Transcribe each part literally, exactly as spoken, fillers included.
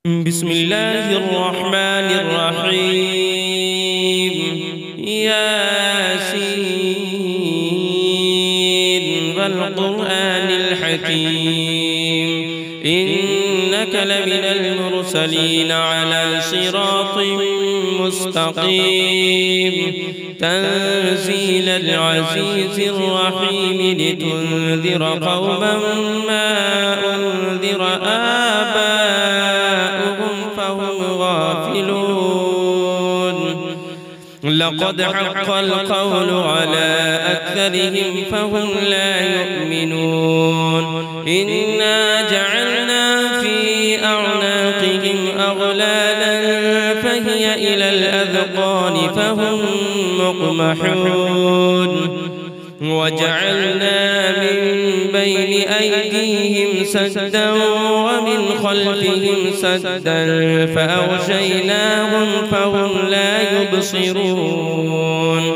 بسم الله الرحمن الرحيم. ياسين والقرآن الحكيم إنك لمن المرسلين على صراط مستقيم تنزيل العزيز الرحيم لتنذر قوما ما أنذر آباؤهم فهم غافلون. لقد حق القول على أكثرهم فهم لا يؤمنون. إنا جعلنا في أعناقهم أغلالا فهي إلى الأذقان فهم مقمحون. وجعلنا من بين أيديهم سدا ومن خلفهم سدا فأغشيناهم فهم لا يبصرون.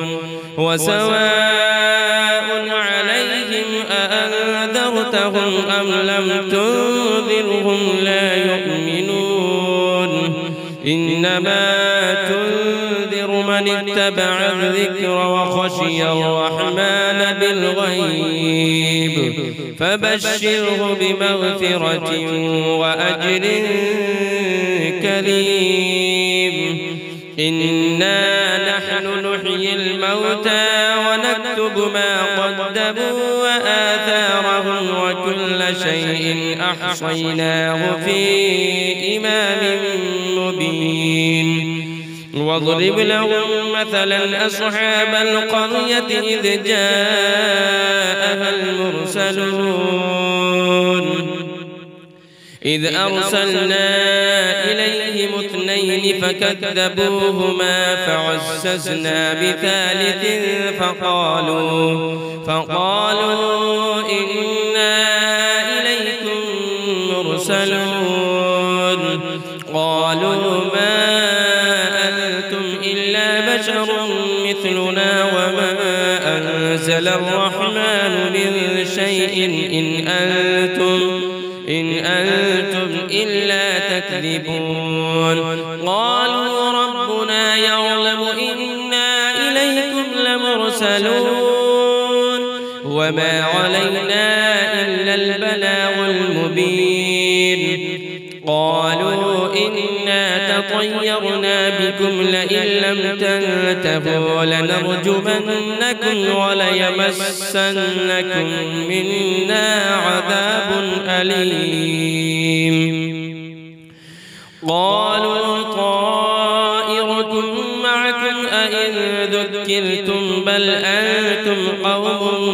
وسواء عليهم أأنذرتهم أم لم تنذرهم لا يؤمنون. إنما تنذر من اتبع الذكر وخشي الرحمن بالغيب فبشره بمغفرة وأجر كريم. إنا نحن نحيي الموتى ونكتب ما قدموا وآثارهم وكل شيء أحصيناه في إمام مبين. واضرب لهم مثلا أصحاب القرية إذ جاءها المرسلون إذ أرسلنا إليهم اثنين فكذبوهما فعززنا بثالث فقالوا فقالوا إنا إليكم مرسلون. قالوا ما أنتم إلا بشر مثلنا وما أنزل الرحمن من شيء إن أنتم إن أنتم إلا تكذبون. قالوا ربنا يعلم إنا إليكم لمرسلون وما علينا إلا البلاغ المبين. قالوا إنا تطيرنا بكم لئن لم تنتهوا لنرجمنكم وليمسنكم منا عذاب أليم. قالوا طائركم معكم أئن ذكرتم بل أنتم قوم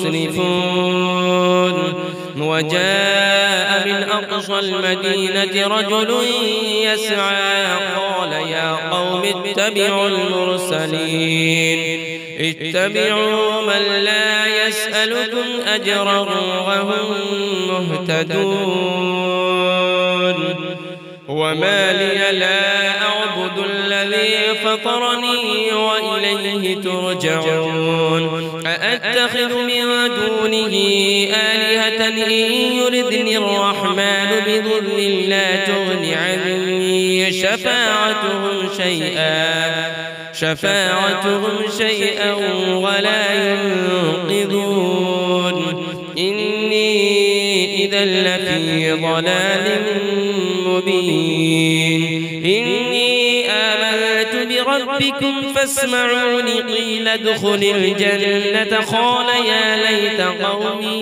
مسرفون. وجاء من أقصى المدينة رجل يسعى قال يا قوم اتبعوا المرسلين اتبعوا من لا يسألكم أجرا وهم مهتدون. وما لي لا أعبد الذي فطرني وإليه ترجعون. أأتخذ من دونه آلهة إن يردني الرحمن بضر لا تغن عني شفاعتهم شيئا شفاعتهم شيئا ولا ينقذون. إني إذا لفي ضلال مبين. إني آمنت بربكم فاسمعوني قيل ادخل الجنة قال يا ليت قومي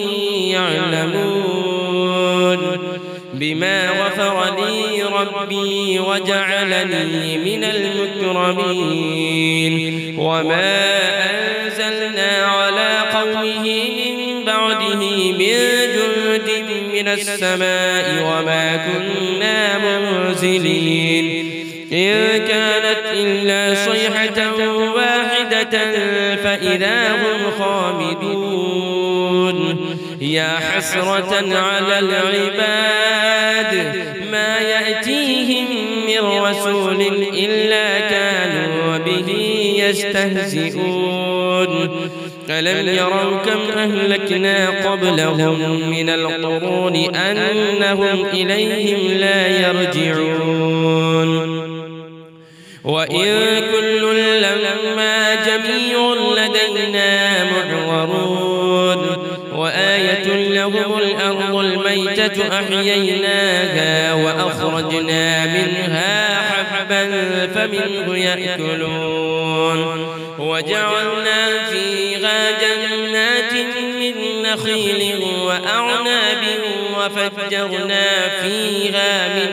يعلمون بما غفر لي ربي وجعلني من المكرمين. وما أنزلنا على قومه من بعده من جند من السماء وما كنا منزلين. إن كانت إلا صيحة واحدة فإذا هم خامدون. يا حسرة على العباد ما يأتيهم من رسول إلا كانوا به يستهزئون. ألم يروا كم أهلكنا قبلهم من القرون أنهم إليهم لا يرجعون وإن كل لما جميع لدينا محضرون وآية لهم الأرض الميتة أحييناها وأخرجنا منها حبا فمنه يأكلون وجعلنا فيها جنات من نخيل وأعناب وفجرنا فيها من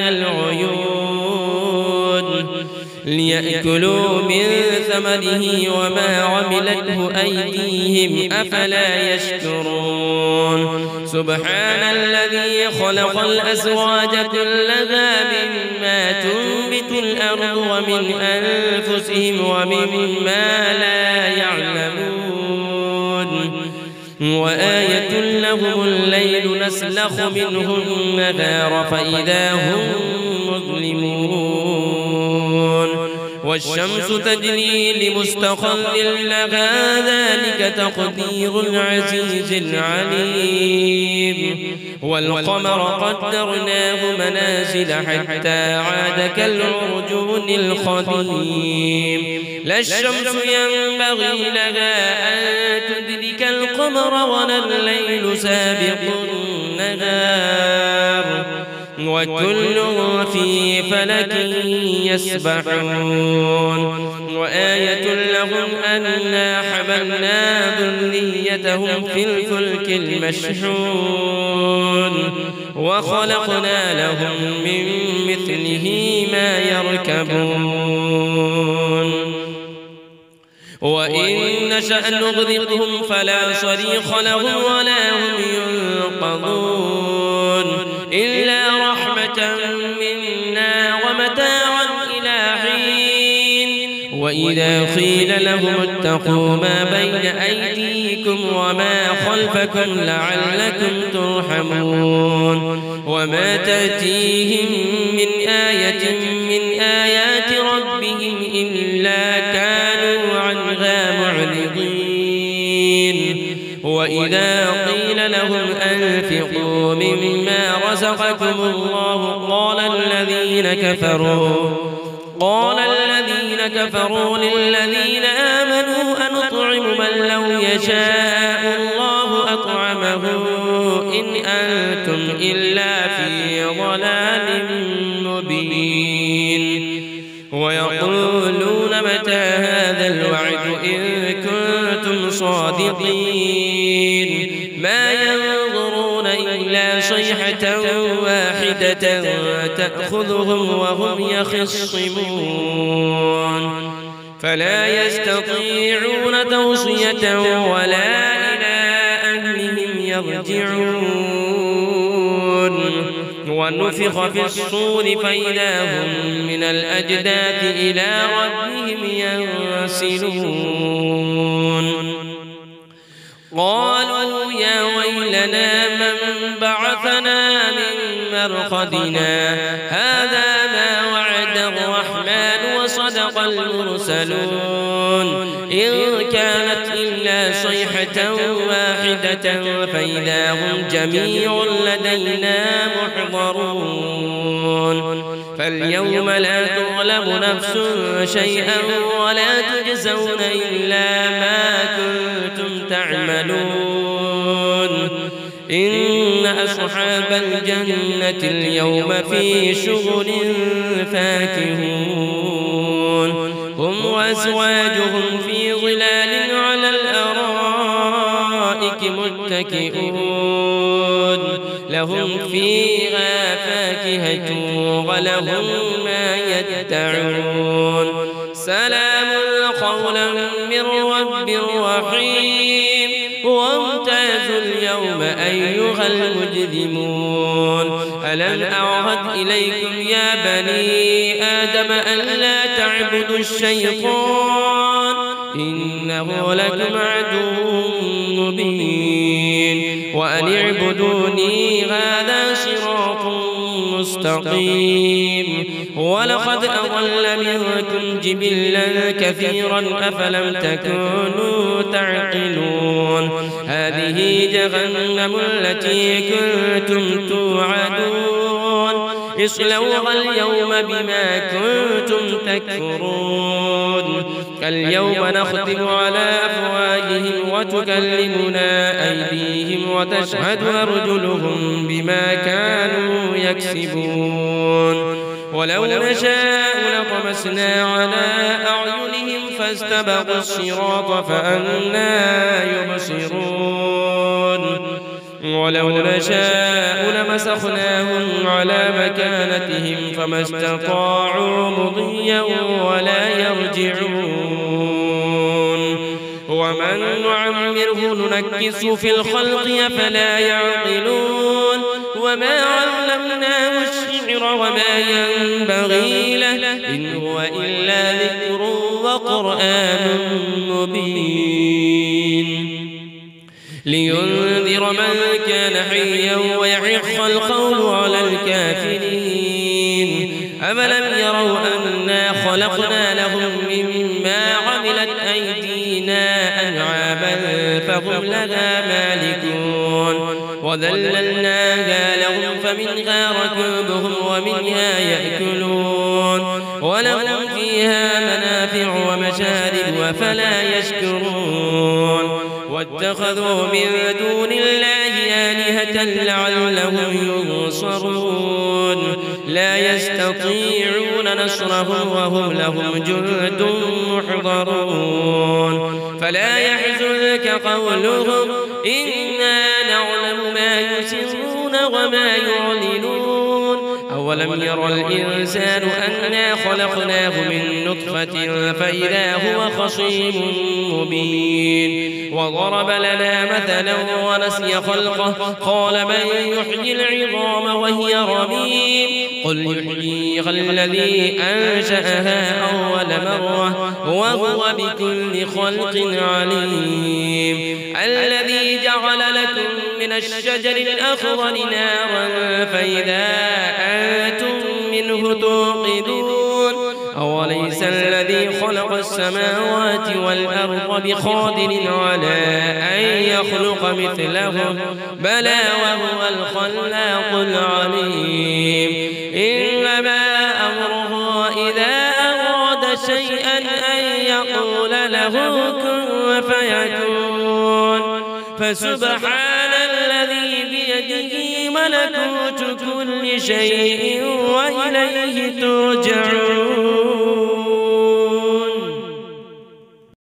العيون ليأكلوا من ثمره وما عملته أيديهم أفلا يشكرون سبحان الذي خلق الأزواج كلها مما تنبت الأرض ومن أنفسهم ومما لا يعلمون وآية لهم الليل نسلخ منه النهار فإذا هم مظلمون والشمس تجري لمستقر لها ذلك تقدير العزيز العليم والقمر قدرناه منازل حتى عاد كالعرجون القديم لا الشمس ينبغي لها أن تدرك القمر ولا الليل سابق النهار وكل في فلك يسبحون وآية لهم أنا حملنا ذريتهم في الفلك المشحون وخلقنا لهم من مثله ما يركبون وإن نشأ نغرقهم فلا صريخ لهم ولا هم ينقذون إلا رحمة منا ومتاعا إلى حين وإذا قيل لهم اتقوا ما بين أيديكم وما خلفكم لعلكم ترحمون وما تأتيهم من آية من آيات ربهم إلا كانوا عنها معرضين وإذا قيل لهم أنفقوا مما رزقكم الله قال الذين كفروا قال الذين كفروا للذين آمنوا أنطعم من لو يشاء الله أطعمه إن أنتم إلا في ضلال مبين ويقولون متى هذا الوعد إن كنتم صادقين ما ينظرون إلا صيحة واحدة تأخذهم وهم يخصمون فلا يستطيعون توصية ولا إلى أهلهم يرجعون ونفخ في الصور فإذا هم من الأجداث إلى ربهم ينسلون قالوا يا ويلنا من بعثنا من مرقدنا هذا ما وعد الرحمن وصدق المرسلون إن كانت إلا صيحة واحدة فإذا هم جميع لدينا محضرون فاليوم لا تظلم نفس شيئا ولا تجزون إلا ما كنتم تعملون إن أصحاب الجنة اليوم في شغل فاكهون هم وأزواجهم في ظلال على الأرائك متكئون لهم فيها فاكهة ولهم ما يدعون سلام قولا من رب رحيم وامتازوا اليوم أيها المجرمون ألم أعهد إليكم يا بني آدم ألا تعبدوا الشيطان إنه لكم عدو مبين وأن اعبدوني هذا صراط مستقيم ولقد أضل منكم جبلا كثيرا أفلم تكونوا تعقلون هذه جهنم التي كنتم توعدون اصلوها اليوم بما كنتم تكفرون اليوم نختم على أفواههم وتكلمنا أيديهم وتشهد أرجلهم بما كانوا يكسبون ولو نشاء لطمسنا على أعينهم فاستبقوا الصراط فأنى يبصرون ولو نشاء لمسخناهم على مكانتهم فما استطاعوا مضيا ولا يرجعون ومن نعمره ننكسه في الخلق أفلا يعقلون وما علمناه الشعر وما ينبغي له إن هو إلا ذكر وقرآن مبين لينذر من كان حيا ويحق القول على الكافرين أفلم يروا أنا خلقنا لهم مما عملت أيدينا أنعاما فهم لها مالكون وذللناها لهم فمنها ركوبهم ومنها يأكلون ولهم فيها منافع ومشارب أفلا يشكرون واتخذوا من دون الله آلهة لعلهم ينصرون لا يستطيعون نصرهم وهم لهم جند محضرون فلا يحزنك قولهم إنا نعلم ما يسرون وما يعلنون أولم ير الإنسان أنا خلقناه من نطفة فإذا هو خصيم مبين وضرب لنا مثلا ونسي خلقه قال من يحيي العظام وهي رميم قل يحييها الذي أنشأها أول مرة وهو بكل خلق عليم الذي جعل لكم من الشجر الأخضر نارا فإذا أنتم منه توقدون أوليس الذي خلق السماوات والأرض بقادر على أن يخلق مثلهم بلى وهو الخلاق العليم إنما أمره إذا أراد شيئا أن يقول له كن فيكون فسبحان الذي بيده ملكوت كل شيء وإليه ترجعون.